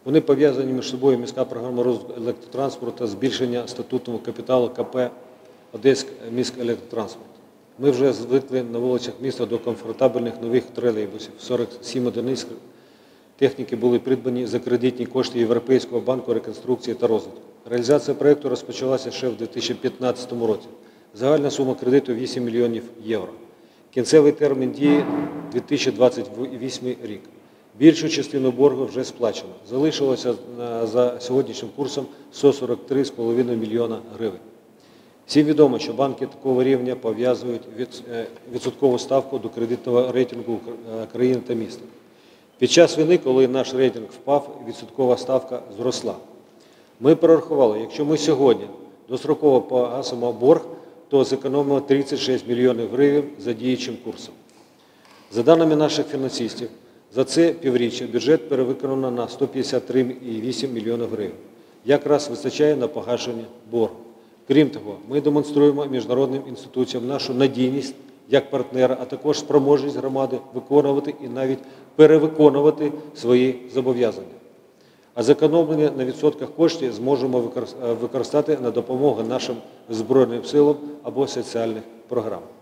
Вони пов'язані між собою міська програма розвитку електротранспорту та збільшення статутного капіталу КП «Одеськміськелектротранспорт». Ми вже звикли на вулицях міста до комфортабельних нових тролейбусів. 47 одиниць техніки були придбані за кредитні кошти Європейського банку реконструкції та розвитку. Реалізація проєкту розпочалася ще в 2015 році. Загальна сума кредиту – 8 мільйонів євро. Кінцевий термін дії – 2028 рік. Більшу частину боргу вже сплачено. Залишилося за сьогоднішнім курсом 143,5 мільйона гривень. Всім відомо, що банки такого рівня пов'язують відсоткову ставку до кредитного рейтингу країни та міста. Під час війни, коли наш рейтинг впав, відсоткова ставка зросла. Ми прорахували, якщо ми сьогодні достроково погасимо борг, то зекономимо 36 мільйонів гривень за діючим курсом. За даними наших фінансистів, за це півріччя бюджет перевиконано на 153,8 мільйона гривень. Якраз вистачає на погашення боргу. Крім того, ми демонструємо міжнародним інституціям нашу надійність як партнера, а також спроможність громади виконувати і навіть перевиконувати свої зобов'язання. А зекономлені на відсотках коштів зможемо використати на допомогу нашим Збройним силам або соціальних програм.